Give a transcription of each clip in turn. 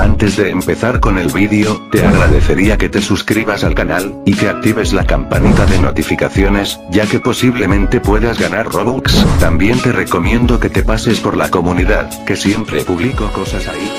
Antes de empezar con el vídeo, te agradecería que te suscribas al canal, y que actives la campanita de notificaciones, ya que posiblemente puedas ganar Robux. También te recomiendo que te pases por la comunidad, que siempre publico cosas ahí.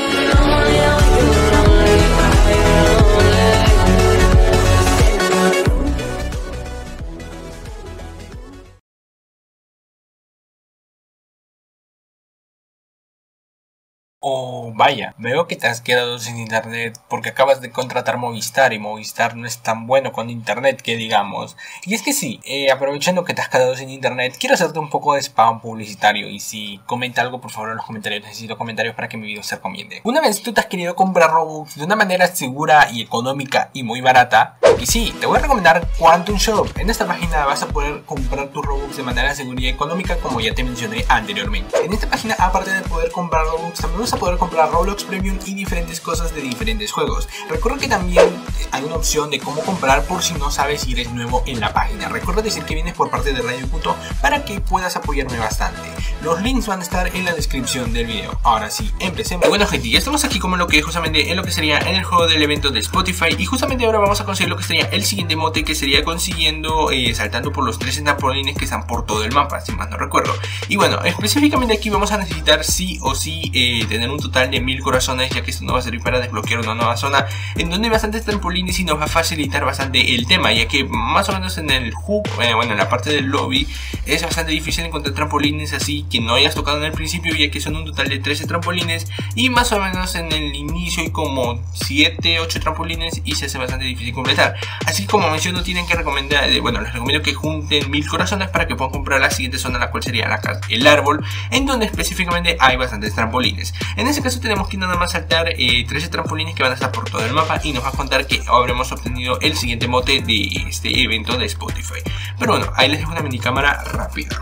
Oh, vaya, veo que te has quedado sin internet porque acabas de contratar Movistar y Movistar no es tan bueno con internet que digamos. Y es que sí, aprovechando que te has quedado sin internet, quiero hacerte un poco de spam publicitario y si comenta algo por favor en los comentarios, necesito comentarios para que mi video se recomiende. Una vez tú te has querido comprar Robux de una manera segura y económica y muy barata, y sí, te voy a recomendar Quantum Shop. En esta página vas a poder comprar tus Robux de manera segura y económica como ya te mencioné anteriormente. En esta página, aparte de poder comprar Robux, también vas a poder comprar Roblox Premium y diferentes cosas de diferentes juegos. Recuerda que también hay una opción de cómo comprar por si no sabes si eres nuevo en la página. Recuerda decir que vienes por parte de Radio Puto para que puedas apoyarme bastante. Los links van a estar en la descripción del video. Ahora sí, empecemos. Bueno gente, ya estamos aquí como lo que justamente en lo que sería en el juego del evento de Spotify y justamente ahora vamos a conseguir lo que sería el siguiente mote, que sería consiguiendo saltando por los 13 trampolines que están por todo el mapa, si mal no recuerdo. Y bueno, específicamente aquí vamos a necesitar sí o sí tener un total de 1000 corazones, ya que esto nos va a servir para desbloquear una nueva zona en donde hay bastantes trampolines y nos va a facilitar bastante el tema, ya que más o menos en el hub, bueno, en la parte del lobby es bastante difícil encontrar trampolines así que no hayas tocado en el principio, ya que son un total de 13 trampolines y más o menos en el inicio hay como 7, 8 trampolines y se hace bastante difícil completar. Así que como menciono, tienen que recomendar, bueno, les recomiendo que junten 1000 corazones para que puedan comprar la siguiente zona, la cual sería el árbol, en donde específicamente hay bastantes trampolines. En este caso tenemos que nada más saltar 13 trampolines que van a estar por todo el mapa y nos va a contar que habremos obtenido el siguiente mote de este evento de Spotify. Pero bueno, ahí les dejo una mini cámara rápida.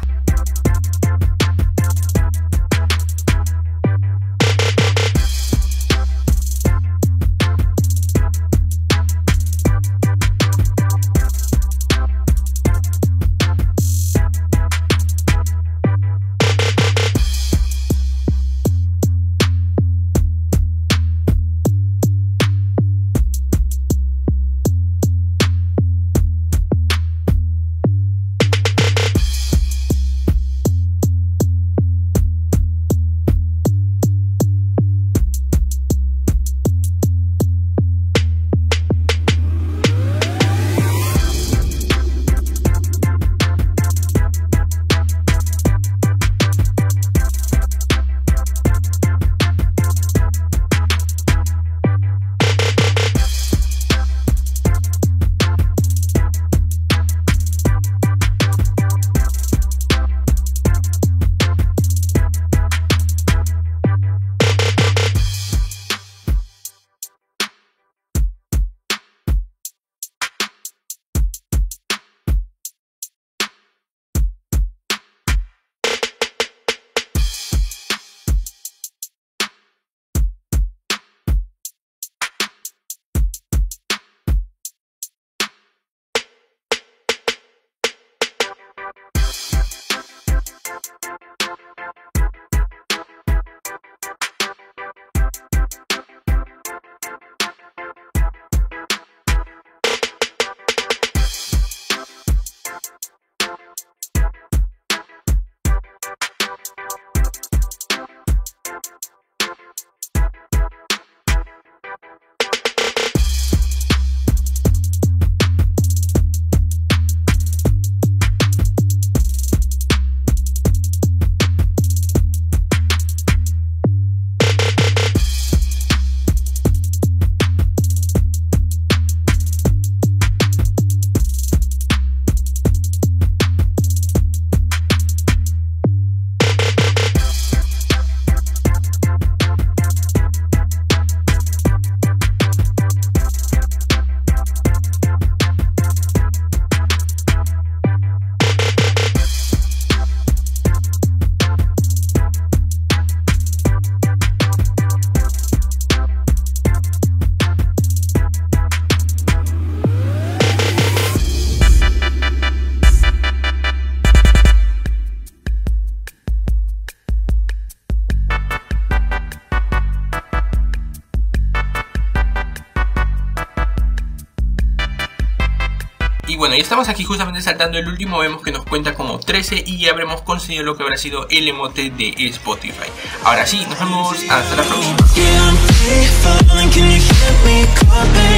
Y bueno, ya estamos aquí justamente saltando el último, vemos que nos cuenta como 13 y ya habremos conseguido lo que habrá sido el emote de Spotify. Ahora sí, nos vemos, hasta la próxima.